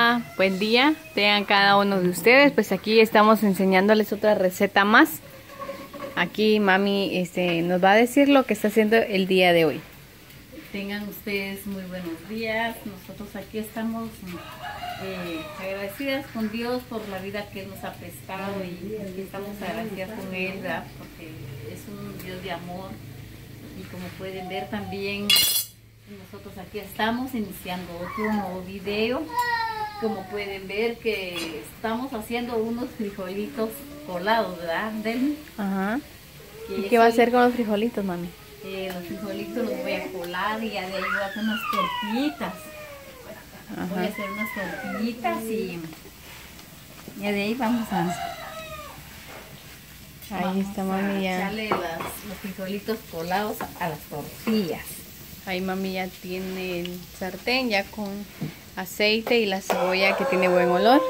Buen día, tengan cada uno de ustedes. Pues aquí estamos enseñándoles otra receta más. Aquí mami nos va a decir lo que está haciendo el día de hoy. Tengan ustedes muy buenos días. Nosotros aquí estamos agradecidas con Dios por la vida que Él nos ha prestado y aquí estamos agradecidas con Él, ¿verdad? Porque es un Dios de amor y como pueden ver también nosotros aquí estamos iniciando otro nuevo video. Como pueden ver que estamos haciendo unos frijolitos colados, ¿verdad, Delmi? Ajá. ¿Y qué va a hacer con los frijolitos, mami? Los frijolitos los voy a colar y ya de ahí voy a hacer unas tortillitas. Ajá. Voy a hacer unas tortillitas y ya de ahí vamos a... Ahí está mami ya. Echarle los frijolitos colados a las tortillas. Ahí mami ya tiene el sartén ya con aceite y la cebolla que tiene buen olor.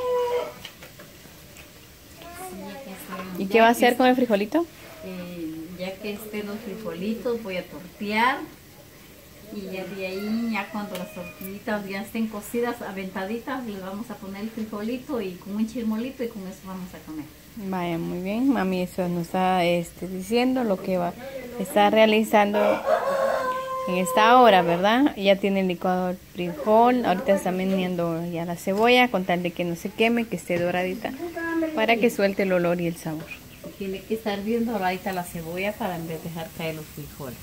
Sí, ¿Y qué va a hacer con el frijolito? Ya que estén los frijolitos voy a tortear y ya de ahí, ya cuando las tortillitas ya estén cocidas, aventaditas, les vamos a poner el frijolito y con un chirmolito y con eso vamos a comer. Vaya, muy bien, mami eso nos está diciendo lo que está realizando en esta hora, ¿verdad? Ya tiene licuado el frijol, ahorita está meneando ya la cebolla con tal de que no se queme, que esté doradita para que suelte el olor y el sabor. Tiene que estar bien doradita la cebolla para en vez de dejar caer los frijoles.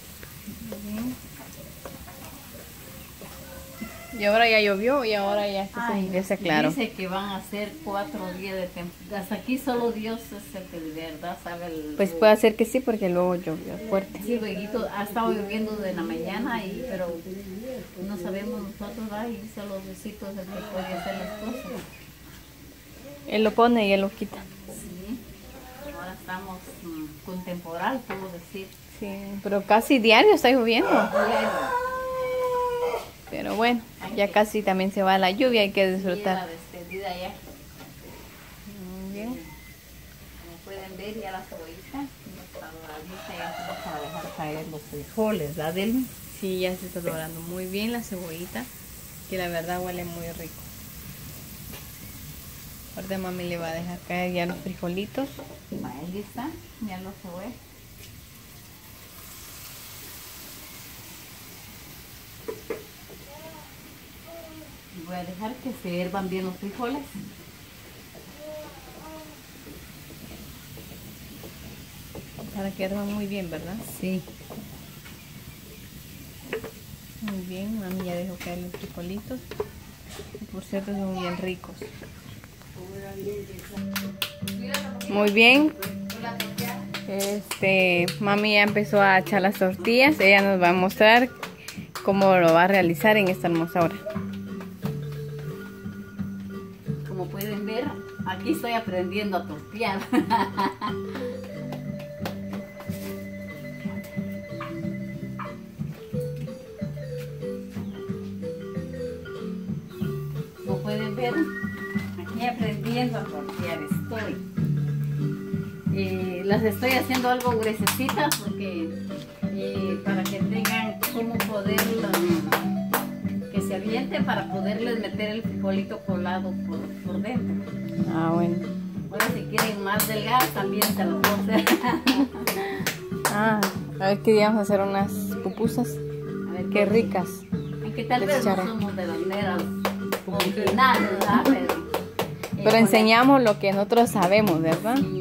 Y ahora ya llovió y ahora ya está claro. Dice que van a ser 4 días de temporada. Hasta aquí solo Dios es el que de verdad sabe el... Pues puede ser que sí, porque luego llovió fuerte. Sí, luego ha estado lloviendo de la mañana, pero no sabemos nosotros, ¿verdad? Y solo Diosito es el que puede hacer las cosas. Él lo pone y él lo quita. Sí, ahora estamos con temporal, puedo decir. Sí, pero casi diario está lloviendo. Diario. Pero bueno, ya casi también se va la lluvia, hay que disfrutar. La despedida ya. Muy bien. Como pueden ver, ya la cebollita está doradita, ya vamos a dejar caer los frijoles, ¿verdad, Delmi? Sí, ya se está dorando muy bien la cebollita, que la verdad huele muy rico. Ahorita mami le va a dejar caer ya los frijolitos. Ahí lista, ya los cebolla. Voy a dejar que se hiervan bien los frijoles. Para que hiervan muy bien, ¿verdad? Sí. Muy bien, mami ya dejó caer los frijolitos. Y por cierto son bien ricos. Muy bien. Mami ya empezó a echar las tortillas. Ella nos va a mostrar cómo lo va a realizar en esta hermosa hora. Como pueden ver, aquí estoy aprendiendo a tortear. Como pueden ver, aquí aprendiendo a tortear estoy. Las estoy haciendo algo gruesecitas porque para que tengan cómo poder que se avienten para poderles meter el frijolito colado por dentro. Ah, bueno. Ahora si quieren más delgadas también se lo puedo hacer. Ah, a ver qué día vamos a hacer unas pupusas. A ver qué ricas. Aunque tal vez no somos de las meras originales, ¿verdad? Pero enseñamos lo que nosotros sabemos, ¿verdad? Sí.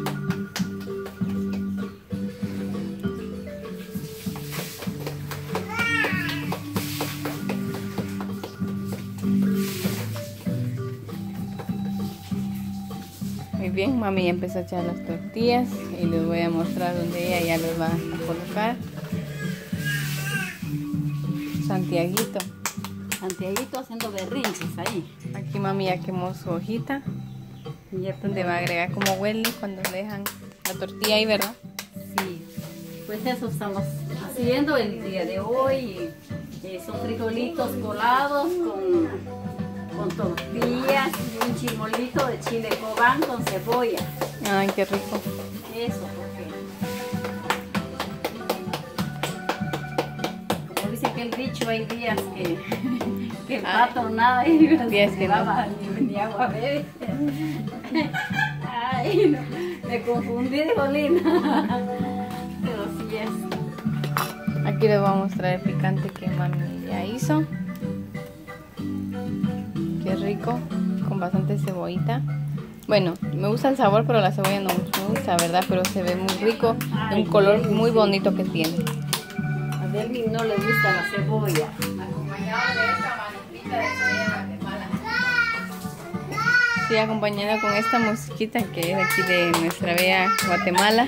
Muy bien, mami ya empezó a echar las tortillas y les voy a mostrar donde ella ya los va a colocar. Santiaguito. Santiaguito haciendo berrinches ahí. Aquí mami ya quemó su hojita. Y es donde va a agregar como huele cuando dejan la tortilla ahí, ¿verdad? Sí, pues eso estamos haciendo el día de hoy. Son frijolitos colados con tortillas y un chimolito de chile cobán con cebolla. Ay, qué rico. Eso, porque como dice aquel dicho, hay días que Que el pato nada y me que no. ni agua bebe. Ay, no, me confundí de Lina. Pero sí es. Aquí les voy a mostrar el picante que mami ya hizo. Qué rico, con bastante cebollita. Bueno, me gusta el sabor, pero la cebolla no me gusta, ¿verdad? Pero se ve muy rico, de un color muy bonito que tiene. A Delvin no le gusta la cebolla. Acompañado de esta manufrita de cebolla Guatemala. Sí, acompañada con esta musiquita que es aquí de nuestra bella Guatemala.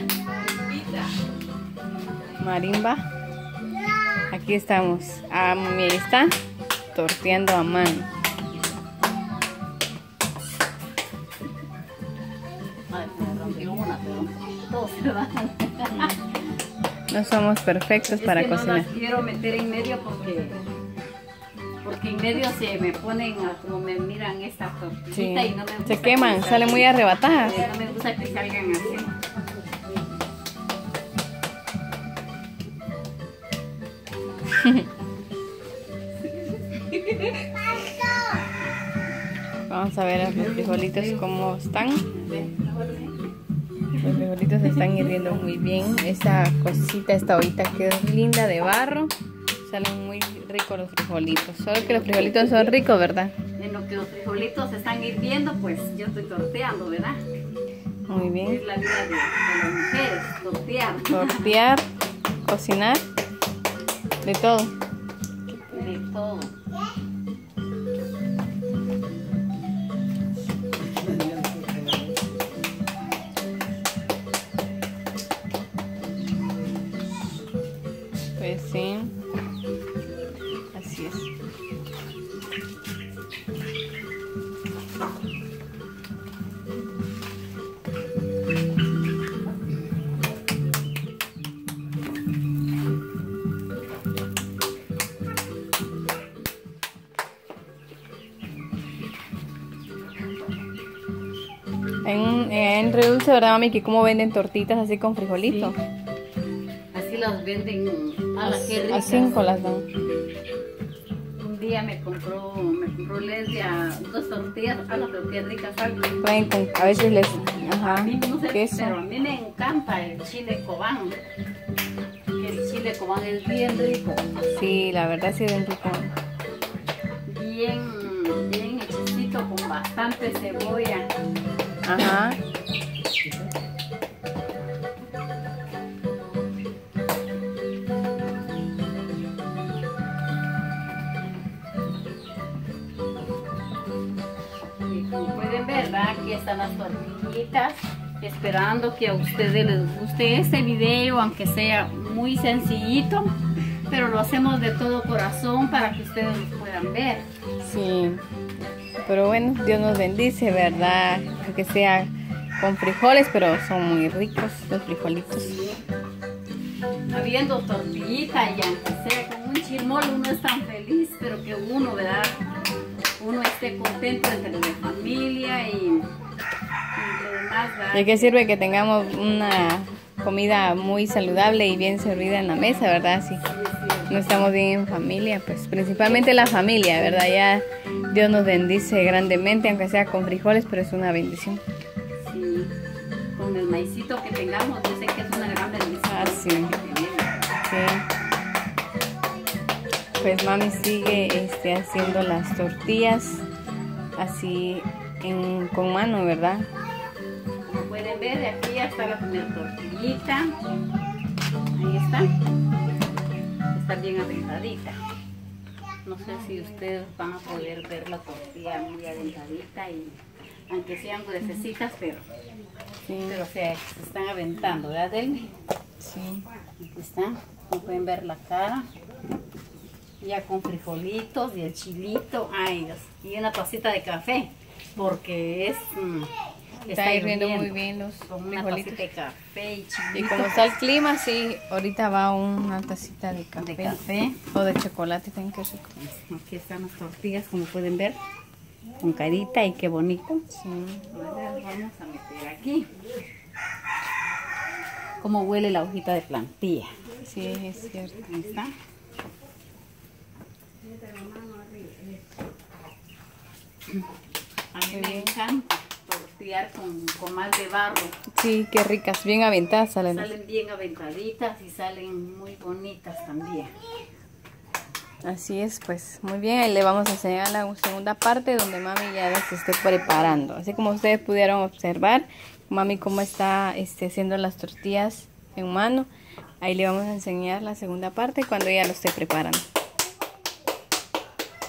Marimba. Aquí estamos. Ah, mami está torteando a mano. No somos perfectos para cocinar. No las quiero meter en medio porque en medio se me ponen como me miran esta tortillita, sí. Y no me gusta. Se queman, salen muy arrebatadas. No me gusta que salgan así. Vamos a ver los frijolitos cómo están. Los frijolitos se están hirviendo muy bien. Esta cosita, esta ollita que es linda de barro. Salen muy ricos los frijolitos. Solo que los frijolitos son ricos, ¿verdad? En lo que los frijolitos se están hirviendo, pues yo estoy torteando, ¿verdad? Muy bien. Es la vida de las mujeres, tortear. Tortear, cocinar, de todo. De todo. Pues sí, así es. En Redulce, ¿verdad, mami? Que como venden tortitas así con frijolito. Sí. Así las venden a las que a 5 las dan. Un día me compró Lesbia 2 tortillas, pero qué ricas salen. A veces les... Ajá, a mí no sé, queso. pero a mí me encanta el chile cobán. El chile cobán es bien rico. Sí, la verdad sí es bien rico. Bien hechicito con bastante cebolla. Ajá. Aquí están las tortillitas, esperando que a ustedes les guste este video, aunque sea muy sencillito, pero lo hacemos de todo corazón para que ustedes los puedan ver. Sí, pero bueno, Dios nos bendice, ¿verdad? Aunque sea con frijoles, pero son muy ricos los frijolitos. Sí. Habiendo tortillita y aunque sea con un chirmol, uno es tan feliz, pero que uno, ¿verdad? Uno esté contento entre la familia y lo demás, ¿verdad? ¿De qué sirve que tengamos una comida muy saludable y bien servida en la mesa, verdad? Si no estamos bien en familia, pues principalmente la familia, ¿verdad? Ya Dios nos bendice grandemente, aunque sea con frijoles, pero es una bendición. Sí, con el maicito que tengamos, yo sé que es una gran bendición. Ah, sí. Sí. Pues mami sigue haciendo las tortillas así con mano, ¿verdad? Como pueden ver, de aquí ya está la primera tortillita. Ahí está. Está bien aventadita. No sé si ustedes van a poder ver la tortilla muy aventadita y aunque sean gruesecitas, pero se están aventando, ¿verdad, Delmi? Sí. Aquí están. Como pueden ver la cara. Ya con frijolitos y el chilito, ay Dios, y una tacita de café, porque está hirviendo muy bien los con una frijolitos. Tacita de café y chilito. Y como está el clima, sí, ahorita va una tacita de café, o de chocolate, también qué rico. Aquí están las tortillas, como pueden ver, con carita y qué bonito. Sí. Ahora vamos a meter aquí. Cómo huele la hojita de plantilla. Sí, es cierto. Ahí está. A mí me encanta tortear con comal de barro. Sí, qué ricas, bien aventadas salen. Salen bien aventaditas y salen muy bonitas también. Así es, pues muy bien, ahí le vamos a enseñar la segunda parte donde mami ya las esté preparando. Así como ustedes pudieron observar, mami cómo está haciendo las tortillas en mano. Ahí le vamos a enseñar la segunda parte cuando ella lo esté preparando.